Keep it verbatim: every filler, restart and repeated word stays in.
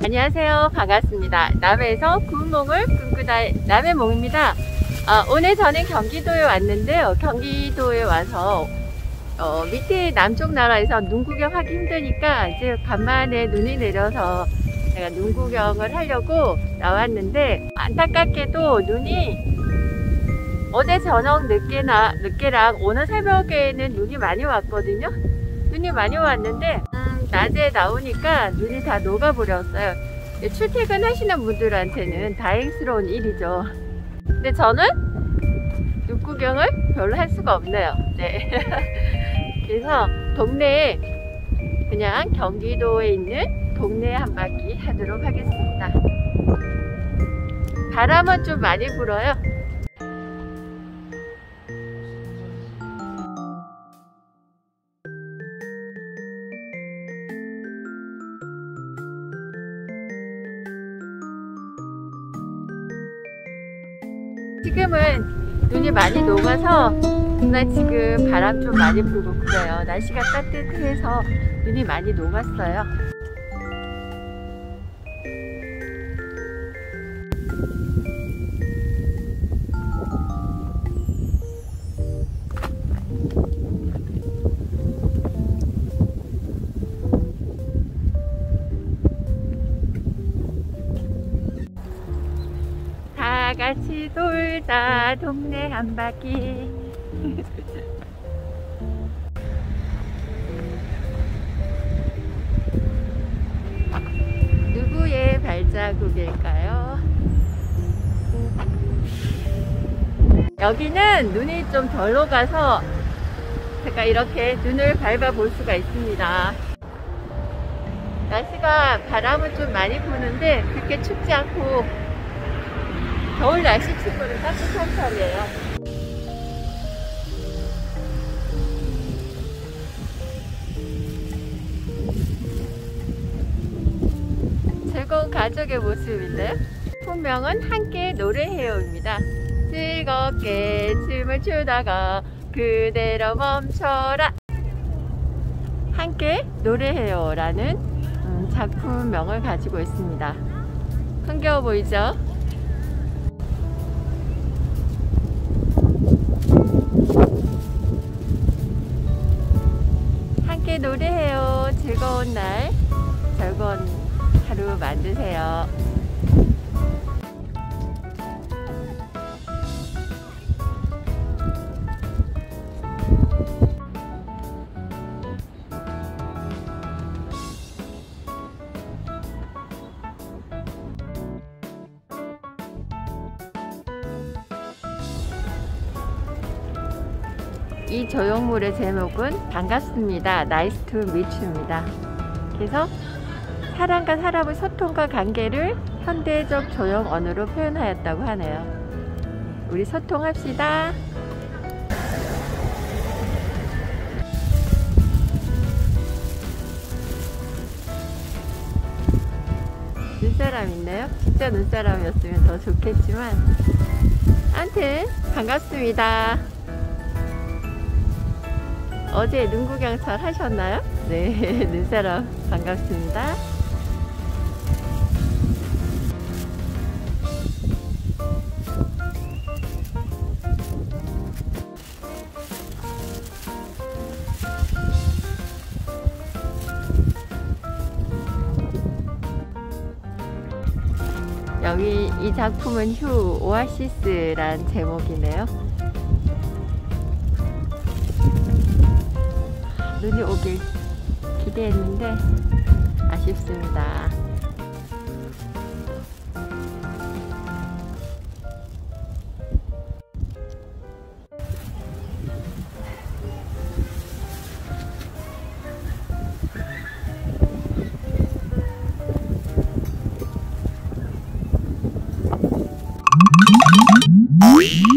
안녕하세요. 반갑습니다. 남해에서 구운몽을 꿈꾸다 남해몽입니다. 어, 오늘 저는 경기도에 왔는데요. 경기도에 와서 어, 밑에 남쪽 나라에서 눈 구경하기 힘드니까 이제 간만에 눈이 내려서 제가 눈 구경을 하려고 나왔는데, 안타깝게도 눈이 어제 저녁 늦게나, 늦게랑 오늘 새벽에는 눈이 많이 왔거든요. 눈이 많이 왔는데 음, 낮에 나오니까 눈이 다 녹아버렸어요. 출퇴근 하시는 분들한테는 다행스러운 일이죠. 근데 저는 눈 구경을 별로 할 수가 없네요. 네. 그래서 동네에, 그냥 경기도에 있는 동네에 한 바퀴 하도록 하겠습니다. 바람은 좀 많이 불어요. 지금은 눈이 많이 녹아서 나 지금 바람 좀 많이 불고 그래요. 날씨가 따뜻해서 눈이 많이 녹았어요. 다 같이 돌자 동네 한 바퀴. 누구의 발자국일까요? 여기는 눈이 좀 덜 녹아서 제가 이렇게 눈을 밟아 볼 수가 있습니다. 날씨가 바람은 좀 많이 부는데 그렇게 춥지 않고 겨울 날씨 치고는 따뜻한 편이에요. 즐거운 가족의 모습인데요. 본명은 함께 노래해요입니다. 즐겁게 춤을 추다가 그대로 멈춰라. 함께 노래해요 라는 음, 작품명을 가지고 있습니다. 흥겨워 보이죠? 함께 노래해요. 즐거운 날, 즐거운 하루 만드세요. 이 조형물의 제목은 반갑습니다. Nice to meet you입니다. 그래서 사람과 사람의 소통과 관계를 현대적 조형 언어로 표현하였다고 하네요. 우리 소통합시다. 눈사람 있네요. 진짜 눈사람이었으면 더 좋겠지만, 아무튼 반갑습니다. 어제 눈 구경 잘 하셨나요? 네, 눈사람 반갑습니다. 여기 이 작품은 휴 오아시스란 제목이네요. 눈이 오길 기대했는데 아쉽습니다. Wee!